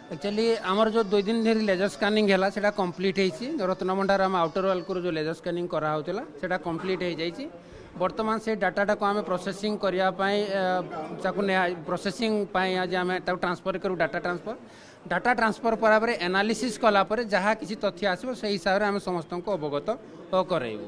Actually आमर जो 2 दिन धरी लेजर स्कानिंग है सेटा कंप्लीट हो रत्नभंडार आम आउटर वाल को जो लेजर स्कानिंग कराला सेटा कंप्लीट हो जाइए बर्तमान से डाटा को आम प्रोसेसिंग करने प्रोसेसिंग आज आम ट्रांसफर करूँ डाटा ट्रांसफर पर एनालिसिस कलापर जहाँ किसी तथ्य आसो से हिसाब से आम समस्त को अवगत कराइबू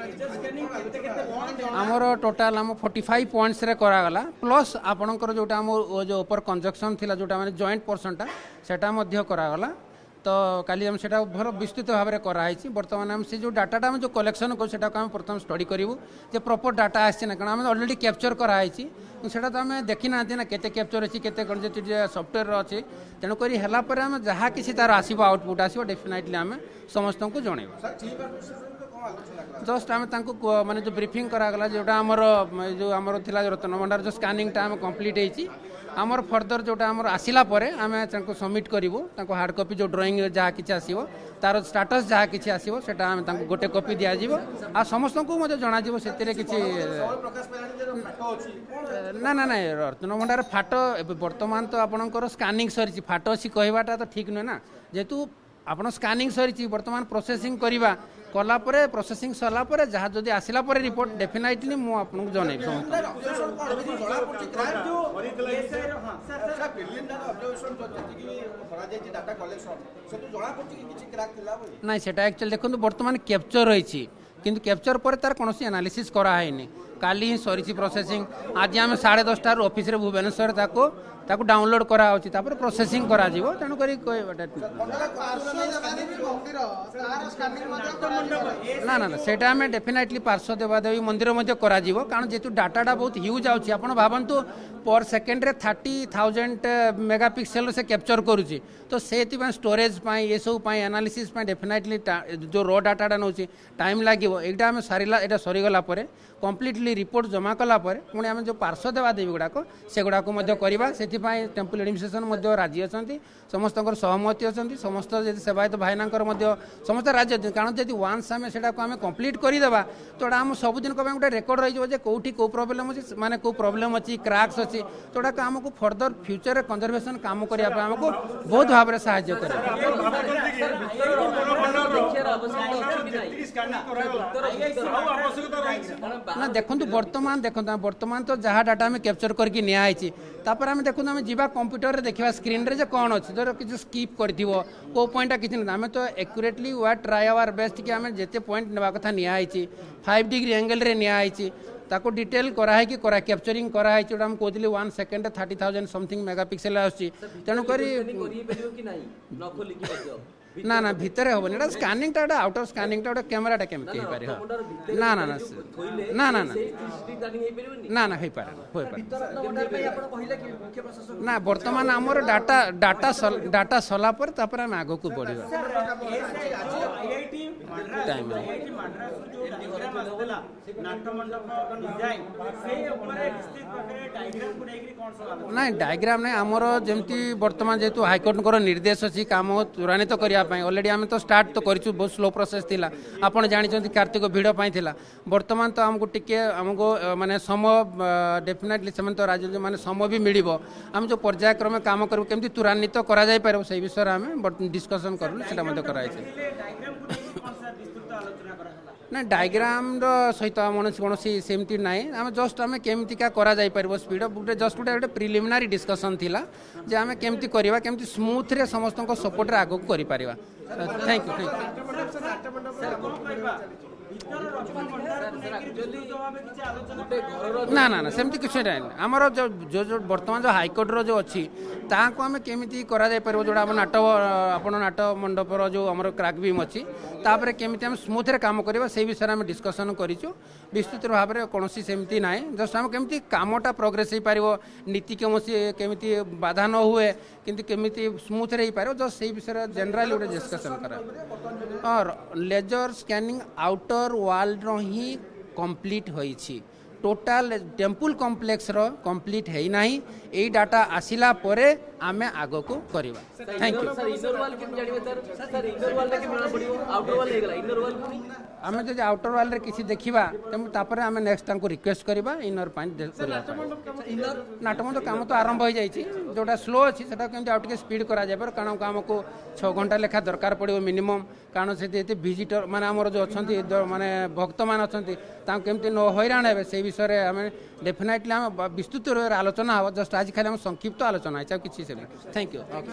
आमर टोटाल आम 45 पॉइंट्स रे करागला प्लस आपणकर जोटा आम जो ऊपर कंजक्शन थिला जोटा माने जॉइंट पोर्शनटा सेटा मध्य करागला तो काली हम सेटा भर विस्तृत भाव में कराई बर्तमान हम से जो डाटा जो कलेक्शन को सेटा को हम प्रथम स्टडी करूँ जे प्रॉपर डाटा आसी ना कारण आम ऑलरेडी कैप्चर कराई सेटा तो आम देखी ना ना केते कैप्चर अच्छी केते सॉफ्टवेयर अच्छी तेणुक है आम जहाँ किसी तार आसो आउटपुट आसो डेफिनेटली आम समस्त को जनइबा जस्ट आम माने जो ब्रीफिंग करागला जोटा आमर जो आमर थिला रत्नभंडार जो स्कानिंग टा आम कंप्लीट होइछि आमर फर्दर जोटा आमर आसिला परे आमे तांको सबमिट करिवो तांको हार्ड कॉपी जो ड्राइंग जहाँ किछि आसीबो तार स्टेटस जहाँ किछि आसीबो सेटा आमे तांको गोटे कॉपी दिया जिवो आ समस्त को मते जणा जिवो सेतिरे किछि ना ना ना रत्नभंडार फाटो वर्तमान तो आपणकर स्कानिंग सरिछि फाटो अछि कहबाटा तो ठीक न ना जेतु आपण स्कानिंग सरिछि वर्तमान प्रोसेसिंग करिवा कला परे प्रोसेसिंग सरला परे जहाँ जदि आसिला परे रिपोर्ट डेफिनेटली मु आपन जनैब नहीं सेटा एक्चुअली देखो वर्तमान कैप्चर रही किंतु कैप्चर पर तार कौन एनालिसिस कराई काली ही सरी प्रोसेसिंग आज आम 10:30 ऑफिस रे भुवनेश्वर ताको डाउनलोड करा होची तापर प्रोसेसिंग करा जीवो तेनु करी ना ना सेटा हमें डेफिनेटली पार्श्व देवादेवी मंदिर मध्य करा जीवो कारण जेतु डाटाटा बहुत ह्यूज आउची आपण भाबंतु पर सेकेंड रे 30,000 मेगापिक्सेल से कैप्चर करूची तो सेति स्टोरेज पाई ये सब पाई एनालिसिस पाई डेफिनेटली जो रो डाटाटा नउची टाइम लागिवो एटा हमें सारिला एटा सरी गला परे कंप्लीटली रिपोर्ट जमा कला परे पुणी आम जो पार्श्व देवादेवी गुड़ाक से गुड़ाक करवा से टेम्पल एडमिनिस्ट्रेशन राजी अच्छा समस्त सहमति अच्छा समस्त सेवायत भाईना समस्त राज्य कारण जब वान्स आम से कंप्लीट करदेवा तो आम सबुदिन गोटे रेकर्ड रही कौटी कौ प्रोब्लेम अच्छी माने कौ प्रोब्लेम अच्छी क्राक्स अच्छी तो आमको फर्दर फ्यूचर कंजर्वेशन काम करने आमको बहुत भाव में साहाय्य ना देखो बर्तमान तो जहाँ डाटा आम कैप्चर करके नियाई तापर आम देखो आम जा कंप्यूटर रे देखा स्क्रीन रे कौन अच्छी धर किसी स्कीप कर कौ पॉइंटा किसी आम तो accurately we try our best कि आम जिते पॉइंट नेबा कथा नियाई 5 डिग्री एंगल रे नियाई ताको डिटेल कराई कि कैप्चरिंग कराई जोटा हम कहली 1 सेकेंड 30,000 समथिंग मेगापिक्सेल आछी तेणुक ना ना भितर हम ना स्कानिंग टा आउटर स्कानिंग टा कैमरा टा केमती हो पारे ना ना ना ना ना ना ना हो पारे ना वर्तमान आमर डाटा डाटा डाटा सला पर तापर हम आगो को बढ़िबा टाइम ना डायग्राम नहीं आमर जमती वर्तमान जेतु हाईकोर्ट निर्देश अच्छी काम त्वरान्वित करने ऑलरेडी आम तो स्टार्ट तो करूँ बहुत स्लो प्रोसेस थिला आपण जानी कार्तिक भिड़ थिला वर्तमान तो आमको टिके आमको माने समय डेफिनेटली से तो राज्य माने समय भी मिल आम जो पर्यायक्रमे काम करूँ केमती त्वरान्वित करा जाय पारे से विषय आम डिस्कसन करूँ से कराई ना डायग्राम सहित कौन सेमती ना आम जस्ट आम केमती करा स्पीड गोटे जस्ट गोटे प्रिलिमिनारी डिस्कसन थिला जे आम केमती करवा केमती स्मूथ रे समस्त सपोर्ट रे आगो करि परिबा थैंक यू ना ना ना सेमती किसी ना आमर जो जो बर्तमान जो हाईकोर्ट रो जो अच्छी ताको आम केमिति करा जाय परबो जोडा नाट आपण नाट मंडपर जो आमर क्राक बीम अच्छी तापर केमिति हम स्मूथ रे काम करबा से विषय आम डिस्कसन करिचु विस्तृत भाव में कौन सेमती ना जस्ट आम केमिति कामटा प्रोग्रेस हो पार नीति केमिति बाधा न हुए किंतु केमिति स्मूथ रे पार जस्ट से विषय जनरल गोटे डिस्कसन करा लेजर स्कैनिंग आउटर वाल ही कंप्लीट होइछि टोटाल टेम्पल कॉम्प्लेक्स रो कंप्लीट है ना यही डाटा आसिला परे आमे आगो को करबा। Thank you sir inner wall के जानिबे सर इनर वॉल के मेना पड़ियो आउटर वॉल हे गला इनर वॉल पुनी आमे जो आउटर वॉल रे किसी देखिबा तम तापर आमे नेक्स्ट टाइम को रिक्वेस्ट करबा इनर पॉइंट नाटमंडप काम तो आरंभ हो जाई छी जोटा स्लो अछि सेटा केमति आउट के स्पीड करा जाय पर कारण काम को 6 घंटा लेखा दरकार पड़ियो मिनिमम कारण से विजिटर माने हमर जो अछंती माने भक्त मान अछंती ता केमति न हैरान हेबे से विषय रे हमें डेफिनेटली हम विस्तृत आलोचना हो जस्ट आज खाली हम संक्षिप्त आलोचना है किछि से। Thank you.